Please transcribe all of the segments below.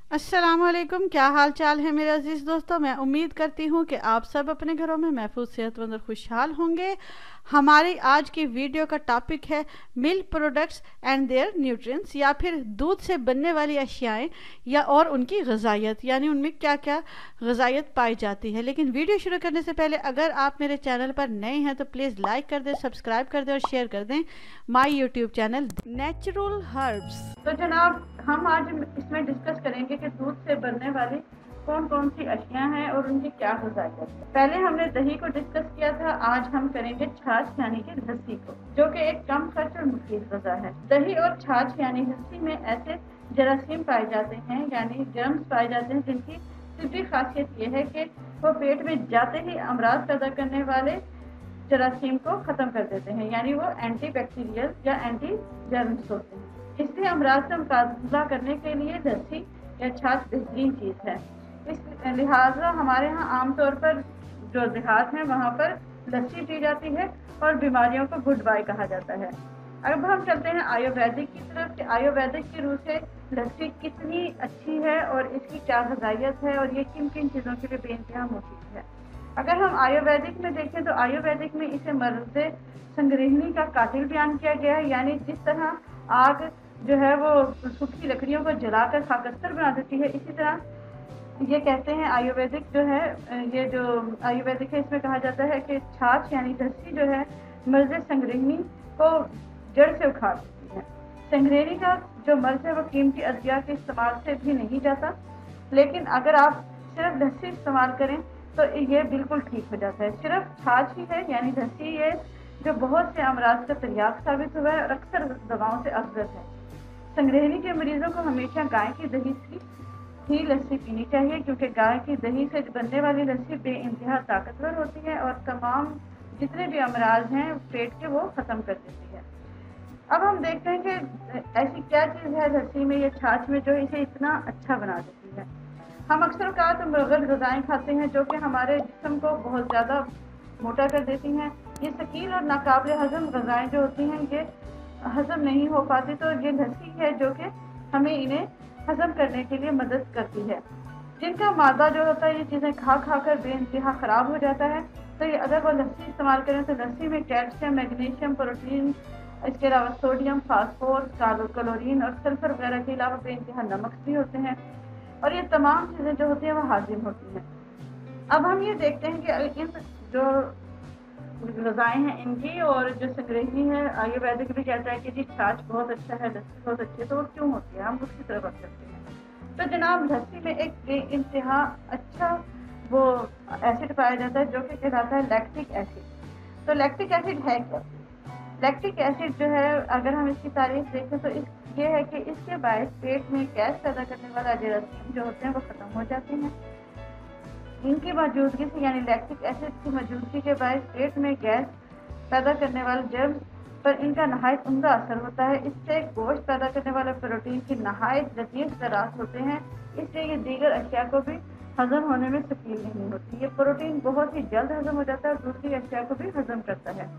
अस्सलामुअलैकुम, क्या हाल चाल है मेरे अजीज़ दोस्तों। मैं उम्मीद करती हूँ कि आप सब अपने घरों में महफूज, सेहतमंद और खुशहाल होंगे। हमारी आज की वीडियो का टॉपिक है milk products and their nutrients, या फिर दूध से बनने वाली अशियाएं या और उनकी ग़िज़ाइयत, यानी उनमें क्या क्या ग़िज़ाइयत पाई जाती है। लेकिन वीडियो शुरू करने से पहले अगर आप मेरे चैनल पर नए हैं तो प्लीज़ लाइक कर दें, सब्सक्राइब कर दें और शेयर कर दें my YouTube channel natural herbs. तो जनाब, हम आज इसमें डिस्कस करेंगे कि दूध से बनने वाली कौन कौन सी अशियां हैं और उनकी क्या ग़िज़ाइयत है। पहले हमने दही को डिस्कस किया था, आज हम करेंगे छाछ यानी कि लस्सी को, जो कि एक कम खर्च और मुफीद ग़िज़ा है। दही और छाछ यानी लस्सी में ऐसे जरासीम पाए जाते हैं, यानी जर्म्स पाए जाते हैं, जिनकी तिब्बी खासियत ये है कि वो पेट में जाते ही अमराज पैदा करने वाले जरासीम को ख़त्म कर देते हैं, यानी वो एंटी बैक्टीरियल या एंटी जर्म्स होते हैं। इसलिए अमराज से मुकाबला करने के लिए लस्सी या छाछ बेहतरीन चीज़ है। इस लिहाजा हमारे यहाँ आमतौर पर जो देहात हैं वहाँ पर लस्सी पी जाती है और बीमारियों को गुड बाय कहा जाता है। अब हम चलते हैं आयुर्वेदिक की तरफ कि आयुर्वेदिक की रूह से लस्सी कितनी अच्छी है और इसकी क्या ग़िज़ाइयत है और ये किन किन चीज़ों के लिए बेइंतहा मुफीद है। अगर हम आयुर्वेदिक में देखें तो आयुर्वेदिक में इसे मर्द संग्रहणी का कातिल बयान किया गया है, यानी जिस तरह आग जो है वो सूखी लकड़ियों को जलाकर खाकस्तर बना देती है, इसी तरह ये कहते हैं आयुर्वेदिक जो है, ये जो आयुर्वेदिक है इसमें कहा जाता है कि छाछ यानी लस्सी जो है मर्ज संग्रहणी को जड़ से उखाड़ देती है। संग्रहणी का जो मर्ज है वो कीमती अद्विया के इस्तेमाल से भी नहीं जाता, लेकिन अगर आप सिर्फ लस्सी इस्तेमाल करें तो ये बिल्कुल ठीक हो जाता है। सिर्फ छाछ ही है यानी लस्सी है जो बहुत से अमराज का तरियाक साबित हुआ है और अक्सर दवाओं से अफजल है। संग्रहणी के मरीजों को हमेशा गाय की दही की ही लस्सी पीनी चाहिए, क्योंकि गाय की दही से बनने वाली लस्सी बेइंतहा ताकतवर होती है और तमाम जितने भी अमराज हैं पेट के वो ख़त्म कर देती है। अब हम देखते हैं कि ऐसी क्या चीज़ है लस्सी में या छाछ में जो इसे इतना अच्छा बना देती है। हम अक्सर कहा तो मुग़ल ग़िज़ाएँ खाते हैं जो कि हमारे जिस्म को बहुत ज़्यादा मोटा कर देती हैं। ये शकील और नाकाबिल हज़म ग़िज़ाएँ जो होती हैं ये हज़म नहीं हो पाती, तो ये लस्सी है जो कि हमें इन्हें हज़म करने के लिए मदद करती है। जिनका मादा जो होता है ये चीज़ें खा खा कर बेइंतहा ख़राब हो जाता है, तो ये अगर वो लस्सी इस्तेमाल करें तो लस्सी में कैल्शियम, मैग्नीशियम, प्रोटीन, इसके अलावा सोडियम, फास्फोरस, क्लोरीन और सल्फर वगैरह के अलावा बेइंतहा नमक भी होते हैं और ये तमाम चीज़ें जो होती हैं वो हाजिम होती हैं। अब हम ये देखते हैं कि इन जो ग़िज़ाएँ हैं इनकी और जो संग्रहणी है, आयुर्वेदिक भी कहता है कि जी छाछ बहुत अच्छा है, लस्सी बहुत अच्छी है, तो वो क्यों होती है, हम उसकी तरफ बढ़ सकते हैं। तो जनाब, लस्सी में एक बेइंतहा अच्छा वो एसिड पाया जाता है जो कि कहलाता है लैक्टिक एसिड। तो लैक्टिक एसिड है क्या? लैक्टिक एसिड जो है अगर हम इसकी तारीफ देखें तो ये है कि इसके बायस पेट में गैस पैदा करने वाला जरासीम जो होते हैं वो ख़त्म हो जाते हैं। इनकी मौजूदगी से यानी लैक्टिक एसिड की मौजूदगी के बायस पेट में गैस पैदा करने वाले जर्म्स पर इनका नहायत उम्दा असर होता है। इससे गोश्त पैदा करने वाले प्रोटीन की नहायत लजीज ज़रात होते हैं, इसलिए ये दीगर अशिया को भी हज़म होने में तकलीफ नहीं होती। ये प्रोटीन बहुत ही जल्द हज़म हो जाता है और दूसरी अशिया को भी हज़म करता है।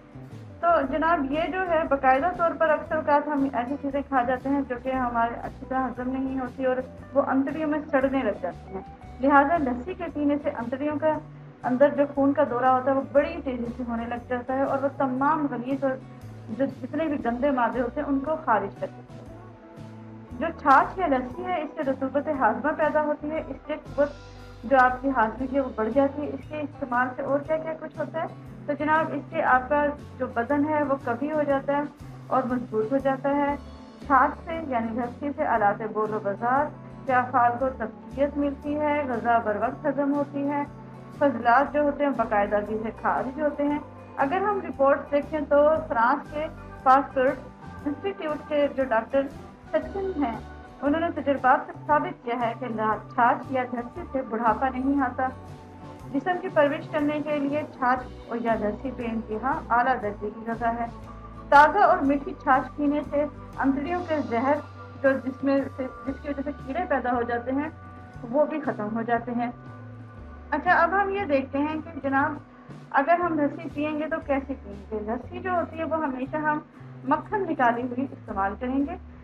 तो जनाब, ये जो है बाकायदा तौर पर अक्सर हम ऐसी चीज़ें खा जाते हैं जो कि हमारे अच्छी तरह हज़म नहीं होती और वो अंतड़ियों में सड़ने लग जाती हैं। लिहाजा लस्सी के पीने से अंतड़ियों का अंदर जो खून का दौरा होता है वो बड़ी तेज़ी से होने लग जाता है और वो तमाम गलीज़ और जो जितने भी गंदे मादे होते हैं उनको खारिज कर देते हैं। जो छाछ या लस्सी है इससे रतूबत हाजमा पैदा होती है, इससे कुव्वत जो आपकी हाजमे की है वो बढ़ जाती है। इसके इस्तेमाल से और क्या क्या कुछ होता है, तो जनाब इससे आपका जो बदन है वो कभी हो जाता है और मजबूत हो जाता है। छाछ से यानी लस्सी से आलात बोलो बाजार के अफ़ाल को तक़वियत मिलती है, ग़िज़ा बर वक्त हज़म होती है, फजलात जो होते हैं बाकायदगी से खारिज होते हैं। अगर हम रिपोर्ट देखें तो फ्रांस के पास्चर इंस्टीट्यूट के जो डॉक्टर सचिन हैं उन्होंने तजुर्बात से साबित किया है कि छाछ या लस्सी से बुढ़ापा नहीं आता। जिस्म की परवरिश करने के लिए छाछ और या लस्सी बेइंतहा आला दर्जे की ग़िज़ा है। ताज़ा और मीठी छाछ पीने से अंतड़ियों के जहर जो जिसकी वजह से कीड़े पैदा हो जाते हैं वो भी ख़त्म हो जाते हैं। अच्छा, अब हम ये देखते हैं कि जनाब अगर हम लस्सी पियेंगे तो कैसे पियेंगे। लस्सी जो होती है वो हमेशा हम मक्खन निकाली हुई इस्तेमाल करेंगे,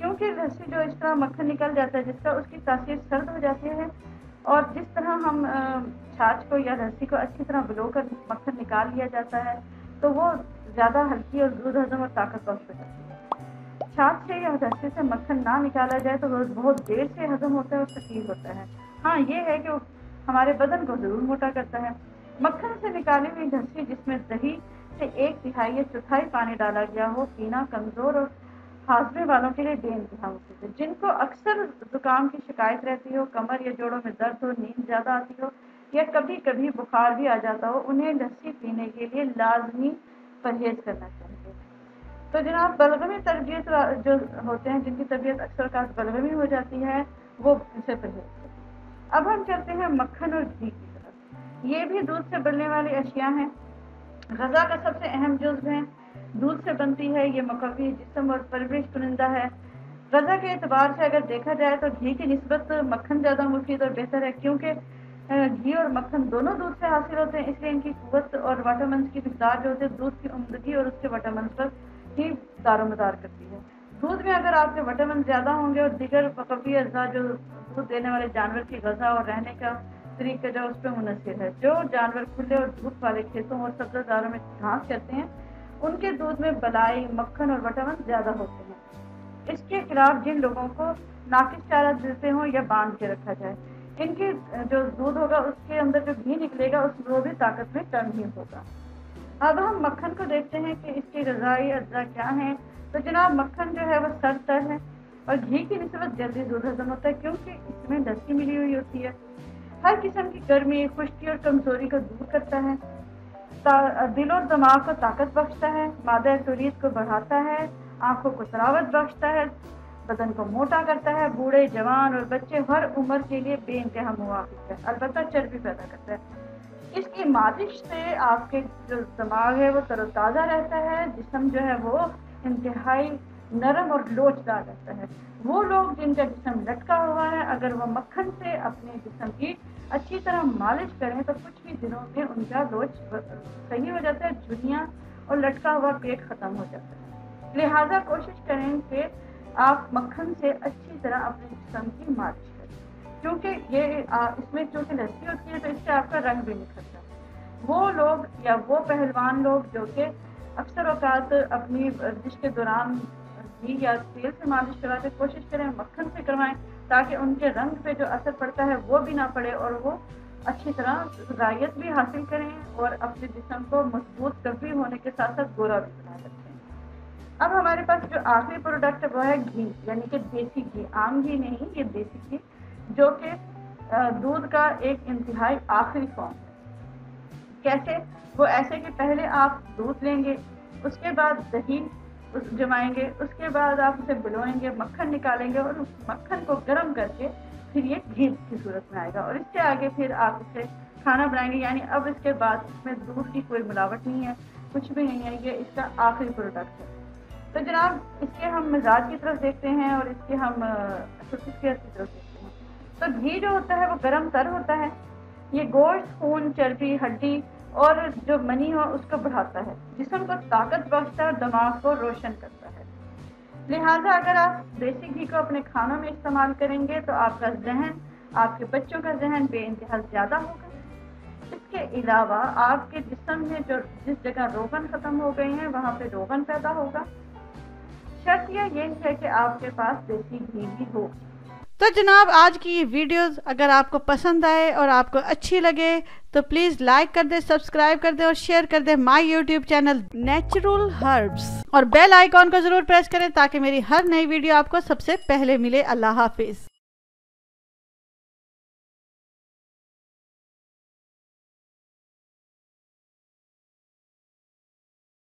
क्योंकि लस्सी जो इस तरह मक्खन निकल जाता है जिसका उसकी तासीर सर्द हो जाती है, और जिस तरह हम छाछ को या लस्सी को अच्छी तरह भिगोकर मक्खन निकाल लिया जाता है तो वो ज़्यादा हल्की और दूध हजम और ताकत बख्श हो जाती है। छाछ से या लस्सी से मक्खन ना निकाला जाए तो वो बहुत देर से हजम होता है और तकलीफ होता है। हाँ, ये है कि वो हमारे बदन को ज़रूर मोटा करता है। मक्खन से निकाली हुई लस्सी जिसमें दही से 1/3 या 1/4 पानी डाला गया हो, पीना कमज़ोर और हाजमे वालों के लिए बेइंतहा मुफीद है। जिनको अक्सर जुकाम की शिकायत रहती हो, कमर या जोड़ों में दर्द हो, नींद ज़्यादा आती हो या कभी कभी बुखार भी आ जाता हो, उन्हें लस्सी पीने के लिए लाजमी परहेज करना चाहिए। तो जनाब, बलगमी तरबियत जो होते हैं, जिनकी तबीयत अक्सर बलगमी हो जाती है, वो इनसे परहेज करें। अब हम चलते हैं मक्खन और घी की तरफ। ये भी दूध से बनने वाली अशिया हैं। ग़ज़ा का सबसे अहम जुज़्व है, दूध से बनती है। ये मुक़व्वी जिस्म और परवरिश कुनिंदा है। ग़ज़ा के एतबार से अगर देखा जाए तो घी की निस्बत मक्खन ज़्यादा मुफीद और बेहतर है, क्योंकि घी और मक्खन दोनों दूध से हासिल होते हैं, इसलिए इनकी क़ुव्वत और विटामिन की मिक़दार जो होती है दूध की उम्दगी और उसके विटामिन पर ही दारोमदार करती है। दूध में अगर आपके विटामिन ज़्यादा होंगे और दीगर मुक़व्वी अज़्ज़ा जो दूध देने वाले जानवर की ग़ज़ा और रहने का तरीका जो उस पर मुनहसिर है। जो जानवर खुले और धूप वाले खेतों और सब्ज़ादारों में घास करते हैं, उनके दूध में बलाई, मक्खन और विटामिन ज़्यादा होते हैं। इसके खिलाफ जिन लोगों को नाकिस चारा देते हो या बांध के रखा जाए, इनके जो दूध होगा उसके अंदर जो घी निकलेगा वो भी ताकत में कम ही होगा। अब हम मक्खन को देखते हैं कि इसके ग़ज़ाई अज्जा क्या हैं। तो जनाब, मक्खन जो है वो तर है और घी की निस्बत जल्दी दूध हजम होता है, क्योंकि इसमें लस्सी मिली हुई होती है। हर किस्म की गर्मी, खुश्की और कमज़ोरी को दूर करता है, दिल और दिमाग को ताकत बख्शता है, मादा तौलीद को बढ़ाता है, आँखों को तरावत बख्शता है, बदन को मोटा करता है, बूढ़े, जवान और बच्चे हर उम्र के लिए बेइंतहा मुवाफिक है। अलबत्ता चर्बी पैदा करता है। इसकी मालिश से आपके जो दिमाग है वो तरोताज़ा रहता है, जिस्म जो है वो इंतहाई नरम और लोचदार रहता है। वो लोग जिनका जिस्म लटका हुआ है, अगर वो मक्खन से अपने जिस्म की अच्छी तरह मालिश करें तो कुछ ही दिनों में उनका लोच सही हो जाता है, झुर्रियाँ और लटका हुआ पेट ख़त्म हो जाता है। लिहाजा कोशिश करें कि आप मक्खन से अच्छी तरह अपने जिस्म की मालिश करें, क्योंकि ये इसमें चूँकि लस्सी होती है तो इससे आपका रंग भी निखरता है। वो लोग या वो पहलवान लोग जो कि अक्सर औकात अपनी वर्जिश के दौरान घी या तेल से मालिश कराते, कोशिश करें मक्खन से करवाएं, ताकि उनके रंग पे जो असर पड़ता है वो भी ना पड़े और वो अच्छी तरह ग़िज़ाइयत भी हासिल करें और अपने जिस्म को मजबूत कभी होने के साथ साथ गोरा भी बनाए रखें। अब हमारे पास जो आखिरी प्रोडक्ट है वो है घी, यानी कि देसी घी। आम घी नहीं, ये देसी घी, जो कि दूध का एक इंतहाई आखिरी फॉर्म है। कैसे? वो ऐसे कि पहले आप दूध लेंगे, उसके बाद दही जमाएंगे, उसके बाद आप उसे बुलोएंगे, मक्खन निकालेंगे और उस मक्खन को गर्म करके फिर ये घी की सूरत में आएगा और इससे आगे फिर आप इसे खाना बनाएंगे। यानी अब इसके बाद इसमें दूध की कोई मिलावट नहीं है, कुछ भी नहीं है, ये इसका आखिरी प्रोडक्ट है। तो जनाब, इसके हम मिजाज की तरफ देखते हैं और इसके हम खसूसियत की तरफ देखते हैं। तो घी जो होता है वो गर्म तर होता है। ये गोश्त, खून, चर्बी, हड्डी और जो मनी हो उसको बढ़ाता है, जिस्म को ताकत बख्शता है और दिमाग को रोशन करता है। लिहाजा अगर आप देसी घी को अपने खानों में इस्तेमाल करेंगे तो आपका जहन, आपके बच्चों का जहन बेइंतहा ज़्यादा होगा। इसके अलावा आपके जिस्म में जो जिस जगह रोगन ख़त्म हो गए हैं वहाँ पे रोगन पैदा होगा। शर्त यह है कि आपके पास देसी घी भी हो। तो जनाब, आज की ये वीडियोस अगर आपको पसंद आए और आपको अच्छी लगे तो प्लीज़ लाइक कर दे, सब्सक्राइब कर दे और शेयर कर दे my YouTube channel natural herbs, और बेल आइकॉन को ज़रूर प्रेस करें ताकि मेरी हर नई वीडियो आपको सबसे पहले मिले। अल्लाह हाफिज़।